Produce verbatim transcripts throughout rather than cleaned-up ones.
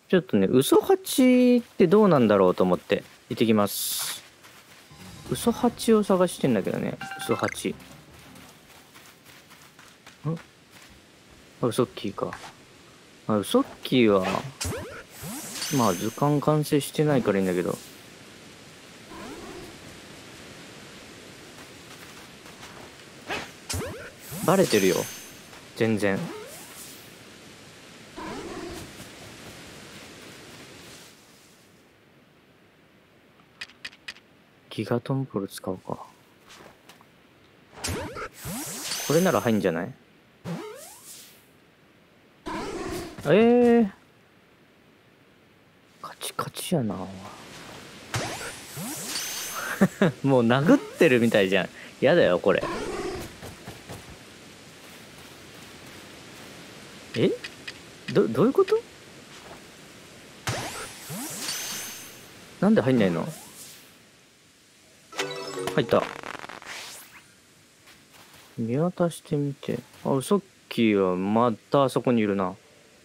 ちょっとね、嘘八ってどうなんだろうと思って行ってきます。嘘八を探してんだけどね、嘘八。んあ、嘘っきーか。あ、嘘っきーは、まあ図鑑完成してないからいいんだけど。バレてるよ。全然。ギガトンポル使うか。これなら入んじゃない？ええー。カチカチやな。もう殴ってるみたいじゃん。やだよ、これ。え？ど、どういうこと？なんで入んないの？入った。見渡してみて。あ、さっきはまたあそこにいるな。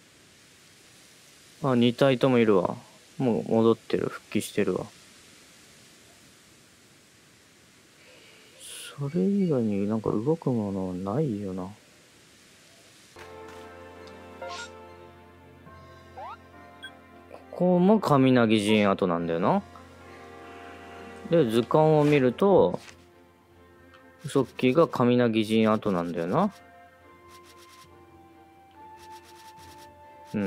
あ、に体ともいるわ。もう戻ってる。復帰してるわ。それ以外になんか動くものないよな。ここも神凪陣跡なんだよな。で、図鑑を見ると、ソッキーが神凪陣跡なんだよな。うん。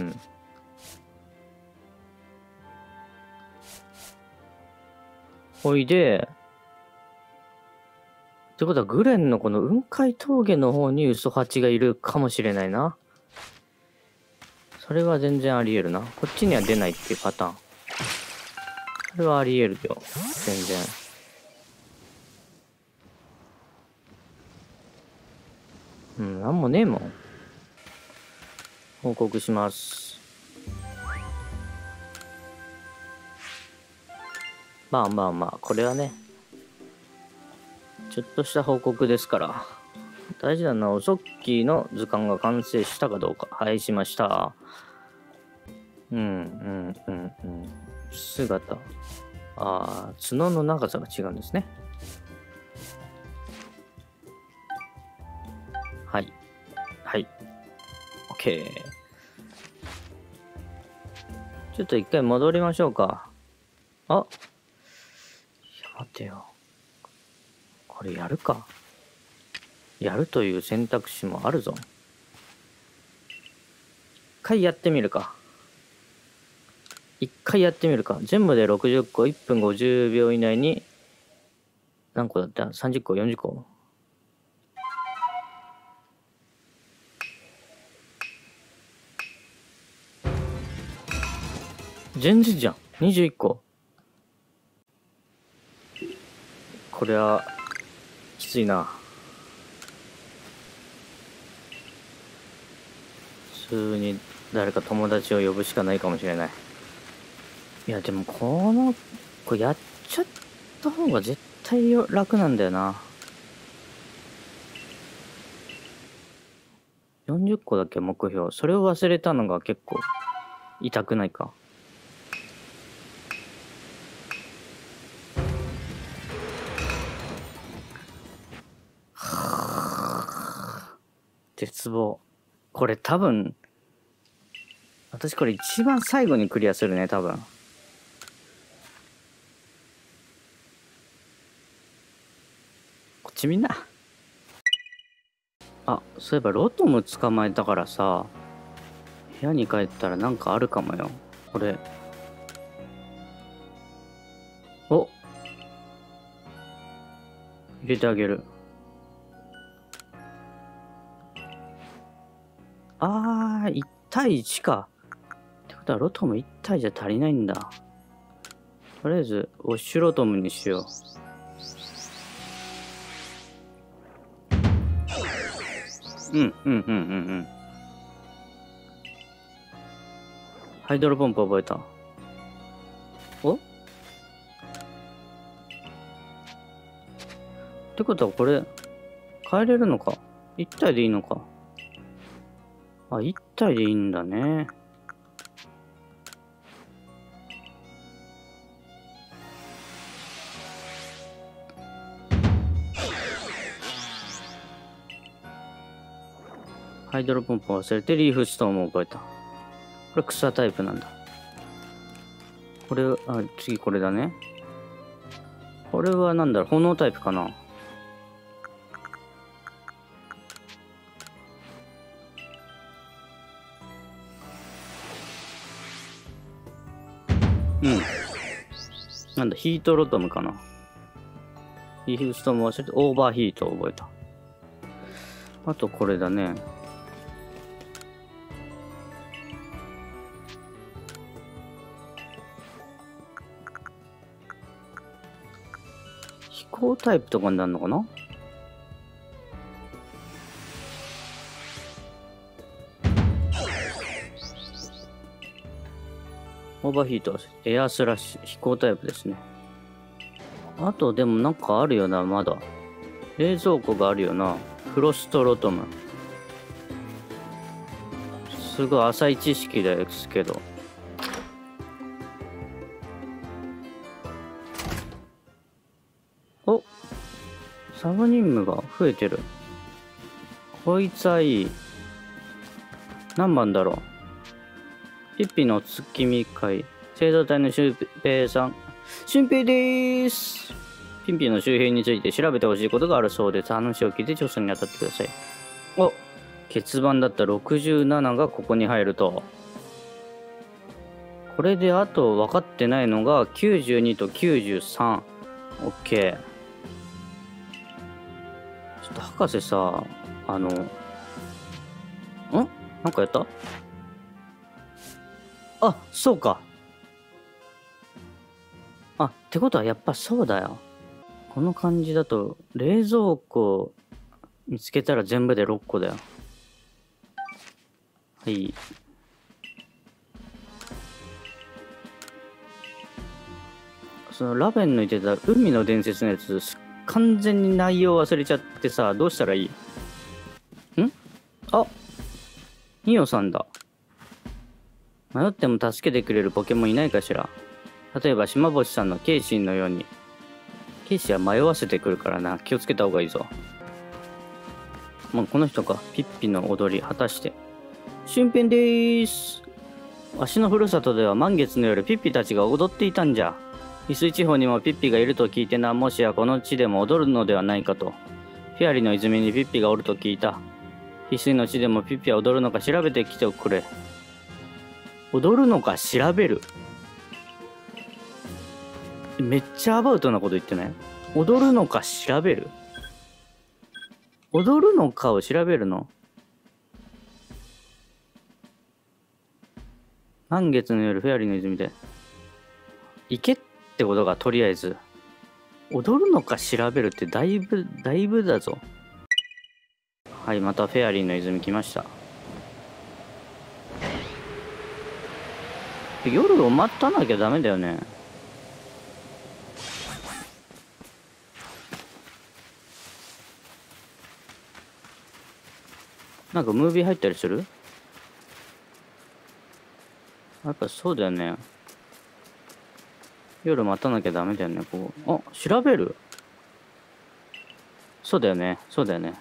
ほいで、ってことはグレンのこの雲海峠の方に嘘八がいるかもしれないな。それは全然あり得るな。こっちには出ないっていうパターン。それはあり得るよ。全然。うん、なんもねえもん。報告します。まあまあまあ、これはね、ちょっとした報告ですから。大事なのは、おそっきーの図鑑が完成したかどうか。はい、しました。うんうんうんうん。姿。ああ、角の長さが違うんですね。はい。はい。OK。ちょっと一回戻りましょうか。あ、いや待てよ。これやるか。やるという選択肢もあるぞ。一回やってみるか。一回やってみるか。全部でろくじゅっこ、いっぷんごじゅうびょう以内に、何個だった？ さんじゅっ 個、よんじゅっこ。全然じゃん。にじゅういっこ。これは、きついな。普通に誰か友達を呼ぶしかないかもしれない。いや、でもこの、これやっちゃった方が絶対楽なんだよな。よんじゅっこだけ目標。それを忘れたのが結構痛くないか。絶望。これ多分、私これ一番最後にクリアするね、多分。こっちみんな。あ、そういえばロトム捕まえたからさ、部屋に帰ったらなんかあるかもよ。これ。お、入れてあげる。あー、いち対いちか。ってことはロトムいち体じゃ足りないんだ。とりあえず、ウォッシュロトムにしよう。うん、うん、うん、うん、うん。ハイドロポンプ覚えた。お？ってことはこれ、変えれるのか？ いち 体でいいのか？あ、いち体でいいんだね。 ハイドロポンプを忘れてリーフストームを覚えた。これ草タイプなんだ。これ、あ、次これだね。これはなんだろう、炎タイプかな。うん。なんだ、ヒートロトムかな。リーフストームを忘れてオーバーヒートを覚えた。あとこれだね。飛行タイプとかになるのかな。オーバーヒート、エアスラッシュ、飛行タイプですね。あとでもなんかあるよな、まだ。冷蔵庫があるよな。フロストロトム。すごい浅い知識ですけど。お、サブ任務が増えてる。こいつはいい。何番だろう。ピッピの月見会。生徒隊のシュウペイさん。シュンペイでーす。ピンピの周辺について調べてほしいことがあるそうです。話を聞いて調査に当たってください。お、欠番だったろくじゅうなながここに入ると。これであと分かってないのがきゅうじゅうにときゅうじゅうさん。オッケー。ちょっと博士さ、あの、んなんかやった？あ、そうか。あ、ってことはやっぱそうだよ。この感じだと冷蔵庫見つけたら全部でろっこだよ。はい。そのラベンの言ってた海の伝説のやつ、完全に内容忘れちゃってさ、どうしたらいい？ん？あ、ニオさんだ。迷っても助けてくれるポケモンいないかしら。例えば島星さんのケイシンのように。ケイシンは迷わせてくるからな。気をつけた方がいいぞ。もうこの人か。ピッピの踊り果たして。俊平でーす。わしのふるさとでは満月の夜ピッピたちが踊っていたんじゃ。翡翠地方にもピッピがいると聞いてな。もしやこの地でも踊るのではないかと。フェアリの泉にピッピがおると聞いた。翡翠の地でもピッピは踊るのか調べてきてくれ。踊るのか調べる。めっちゃアバウトなこと言ってない？踊るのか調べる？踊るのかを調べるの？満月の夜フェアリーの泉で行けってことがとりあえず。踊るのか調べるってだいぶだいぶだぞ。はい、またフェアリーの泉来ました。夜を待たなきゃダメだよね。なんかムービー入ったりする？やっぱそうだよね。夜待たなきゃダメだよね。こう、あ、調べる？そうだよね。そうだよね。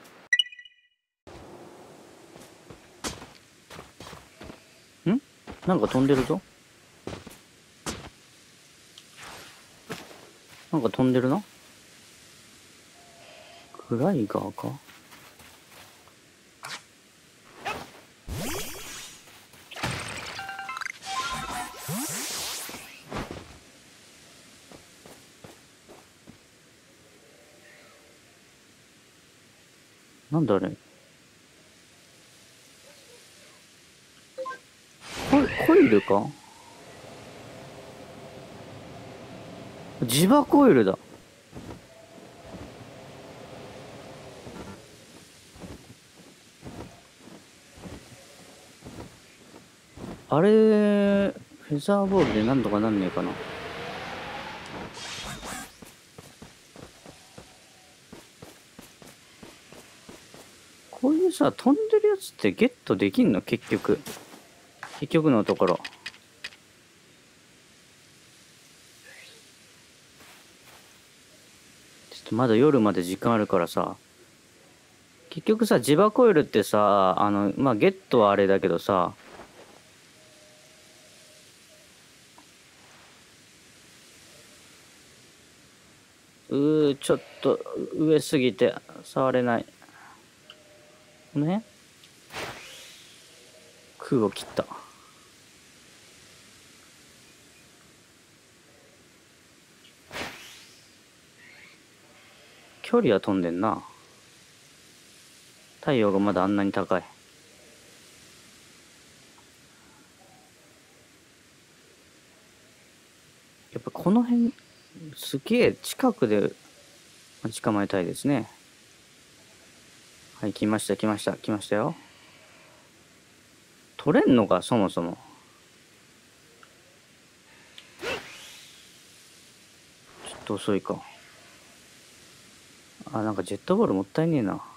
ん？なんか飛んでるぞ。なんか飛んでるな。クライガーか？なんだあれ？コイ、コイルか？磁場コイルだ。あれ、フェザーボールでなんとかなんねえかな。こういうさ、飛んでるやつってゲットできんの？結局。結局のところ。ちょっとまだ夜まで時間あるからさ、 結局さ、ジバコイルってさ、あの、まあ、ゲットはあれだけどさ、うー、ちょっと上すぎて触れない。ね。空を切った。距離は飛んでんな。太陽がまだあんなに高い。やっぱこの辺すげえ近くで待ち構えたいですね。はい、来ました来ました来ましたよ。取れんのかそもそも。ちょっと遅いか。あ、なんかジェットボールもったいねえな。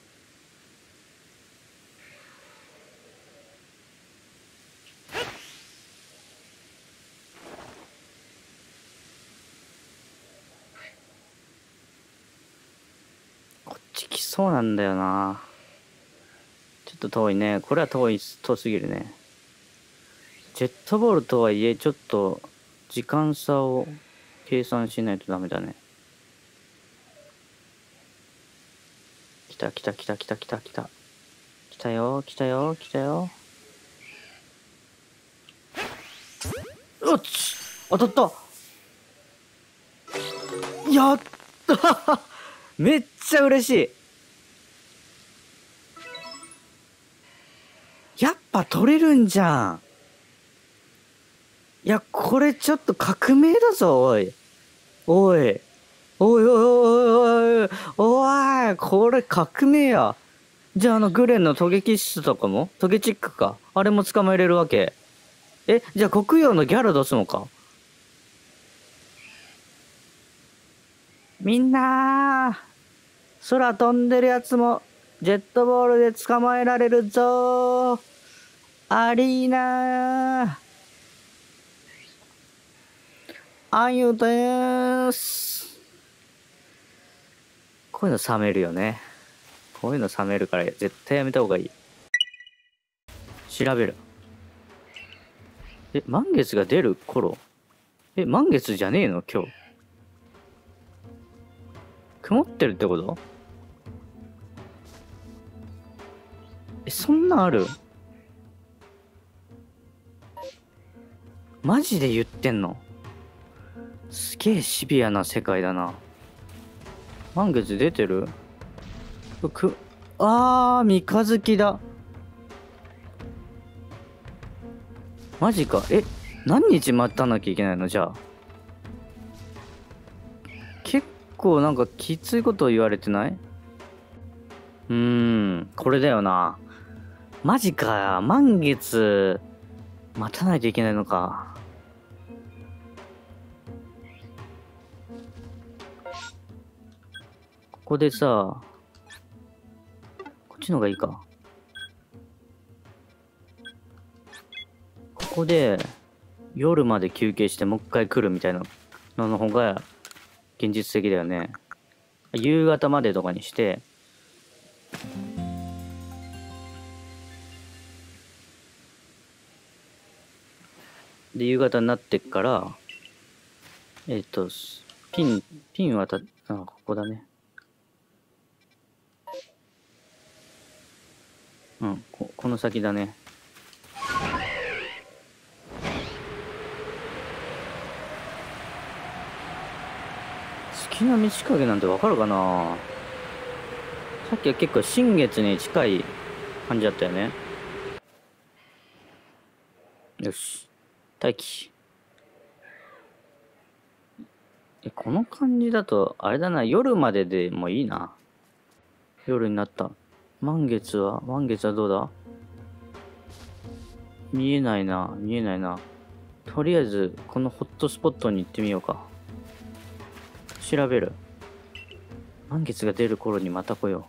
こっち来そうなんだよな。ちょっと遠いね。これは遠い、遠すぎるね。ジェットボールとはいえ、ちょっと時間差を計算しないとダメだね。来た来た来た来た来た来た。来たよ来たよ来たよ。うっち当たった。やっためっちゃ嬉しい。やっぱ取れるんじゃん。いや、これちょっと革命だぞ、おい。おい。おいおいおいおいおい、これ革命や。じゃああのグレンのトゲキッスとかもトゲチックか。あれも捕まえれるわけ。え、じゃあ黒曜のギャラドスもか。みんな空飛んでるやつもジェットボールで捕まえられるぞー。アリーナーあゆでーす。こういうの冷めるよね。こういうの冷めるから絶対やめた方がいい。調べる。え、満月が出る頃。え、満月じゃねえの今日。曇ってるってこと？え、そんなんある？マジで言ってんの？すげえシビアな世界だな。満月出てる？く、あー、三日月だ。マジか。え、何日待たなきゃいけないのじゃあ。結構なんかきついこと言われてない？うーん、これだよな。マジか。満月待たないといけないのか。ここでさ、こっちの方がいいか。ここで夜まで休憩してもう一回来るみたいなのの方が現実的だよね。夕方までとかにしてで夕方になってっからえっとピンピンはたあここだね。うんここの先だね。月の満ち欠けなんてわかるかな。さっきは結構新月に近い感じだったよね。よし待機。えこの感じだとあれだな。夜まででもいいな。夜になった。満月は満月はどうだ？見えないな見えないな。とりあえずこのホットスポットに行ってみようか。調べる。満月が出る頃にまた来よ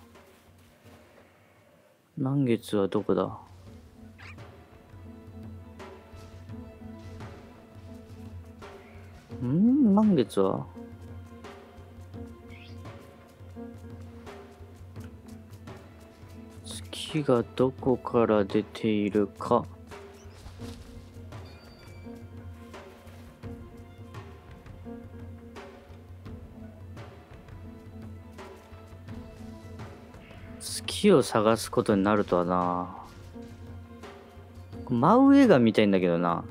う。満月はどこだ？ん満月は月がどこから出ているか。月を探すことになるとはな。真上が見たいんだけどな。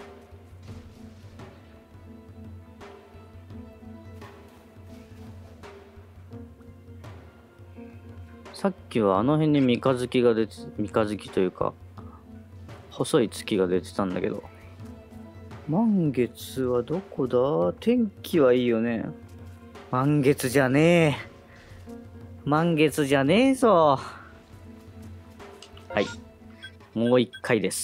さっきはあの辺に三日月が出て、三日月というか細い月が出てたんだけど、満月はどこだ？天気はいいよね。満月じゃねえ。満月じゃねえぞ。はい。もう一回です。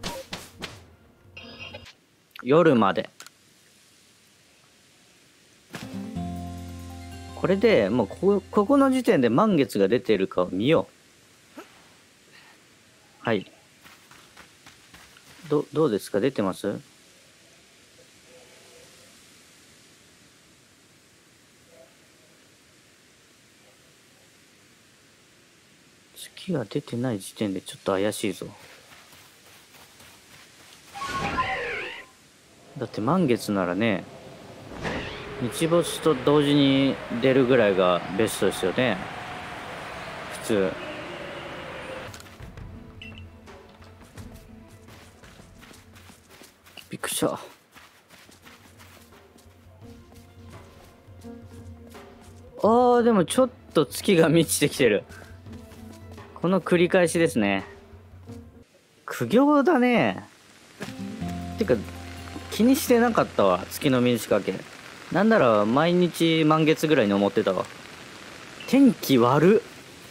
夜まで。これでもうここ、ここの時点で満月が出てるかを見よう。はい。ど、どうですか？出てます？月が出てない時点でちょっと怪しいぞ。だって満月ならね、日没と同時に出るぐらいがベストですよね。普通。びっくりした。あー、でもちょっと月が満ちてきてる。この繰り返しですね。苦行だね。てか気にしてなかったわ、月の満ち欠け。なんなら毎日満月ぐらいに思ってたわ。天気悪っ。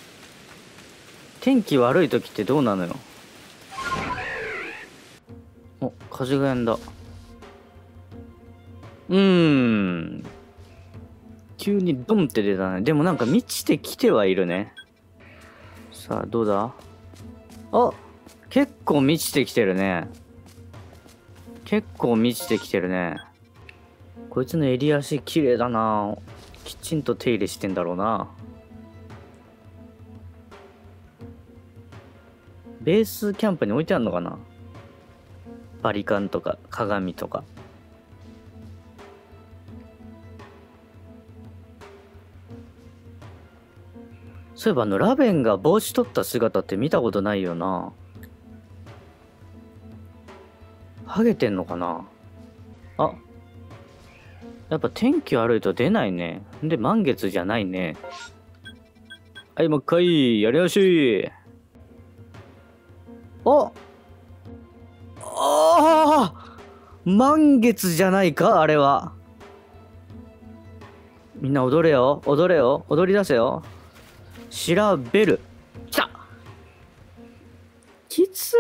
天気悪い時ってどうなのよ。お、風がやんだ。うーん。急にドンって出たね。でもなんか満ちてきてはいるね。さあ、どうだ？あ、結構満ちてきてるね。結構満ちてきてるね。こいつの襟足綺麗だな。きちんと手入れしてんだろうな。ベースキャンプに置いてあるのかな？バリカンとか鏡とか。そういえばあのラベンが帽子取った姿って見たことないよな。ハゲてんのかな？あ、やっぱ天気悪いと出ないね。で、満月じゃないね。はい、もう一回、やり直し。あああ、満月じゃないかあれは。みんな踊れよ、踊れよ、踊り出せよ。調べる。きた！きつー。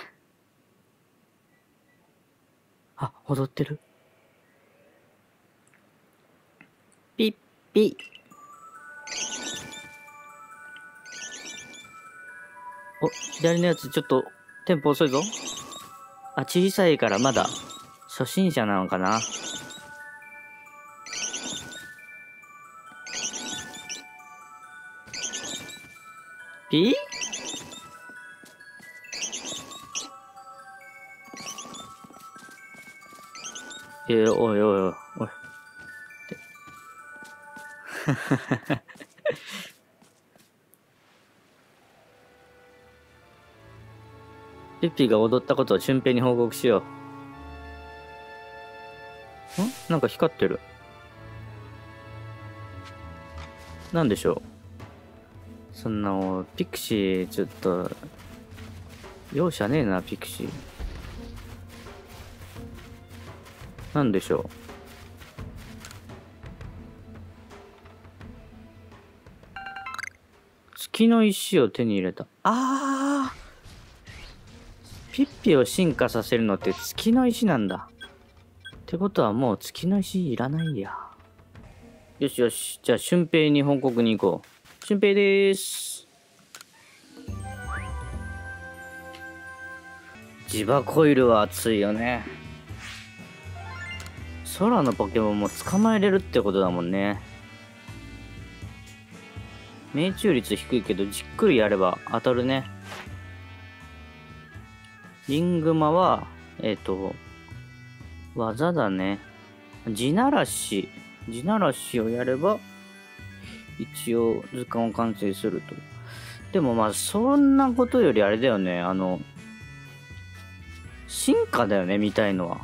あ、踊ってる。ピッピ。お、左のやつちょっとテンポ遅いぞ。あ、小さいからまだ初心者なのかな。ピー？えー、おいおいおいおい。ピッピが踊ったことを俊平に報告しよう。ん？なんか光ってる。なんでしょう。そんなピクシーちょっと容赦ねえな。ピクシーなんでしょう。月の石を手に入れた。あー、ピッピを進化させるのって月の石なんだ。ってことはもう月の石いらないや。よしよし、じゃあ俊平に報告に行こう。俊平でーす。ジバコイルは熱いよね。空のポケモンも捕まえれるってことだもんね。 命中率低いけどじっくりやれば当たるね。リングマはえっと技だね。地ならし地ならしをやれば一応図鑑を完成すると。でもまあそんなことよりあれだよね、あの進化だよね、見たいのは。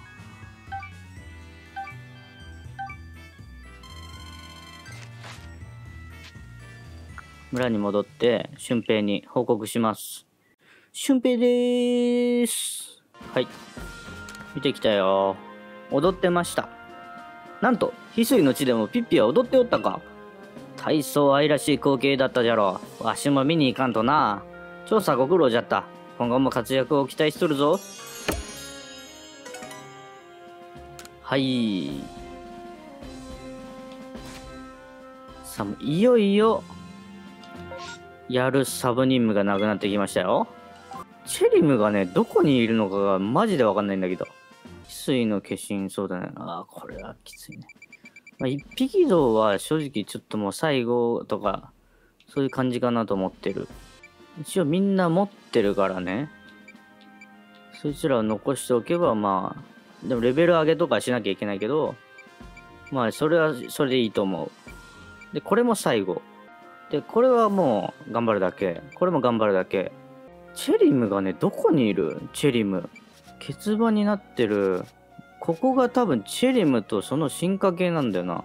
村に戻って俊平に報告します。俊平でーす。はい、見てきたよ。踊ってました。なんと翡翠の地でもピッピは踊っておったか。大層愛らしい光景だったじゃろう。わしも見に行かんとな。調査ご苦労じゃった。今後も活躍を期待しとるぞ。はい。さあ、いよいよやるサブ任務がなくなってきましたよ。チェリムがね、どこにいるのかがマジでわかんないんだけど。翡翠の化身、そうだね。ああ、これはきついね。まあ、一匹道は正直ちょっともう最後とか、そういう感じかなと思ってる。一応みんな持ってるからね。そいつらを残しておけばまあ、でもレベル上げとかしなきゃいけないけど、まあそれはそれでいいと思う。で、これも最後。で、これはもう頑張るだけ。これも頑張るだけ。チェリムがね、どこにいる？チェリム。欠番になってる。ここが多分チェリムとその進化系なんだよな。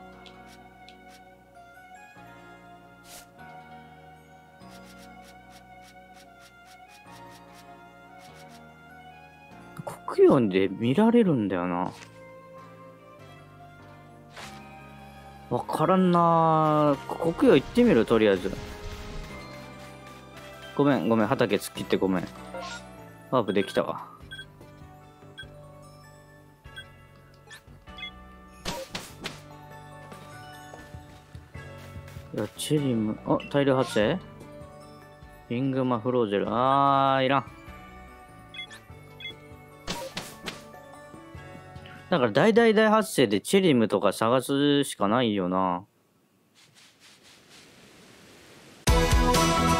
黒曜で見られるんだよな。わからんな。黒曜行ってみる、とりあえず。ごめんごめん、畑突っ切ってごめん。ワープできたわ。いや、チェリム、あ、大量発生リングマフロージェル、あー、いらん。だから大大大発生でチェリムとか探すしかないよな。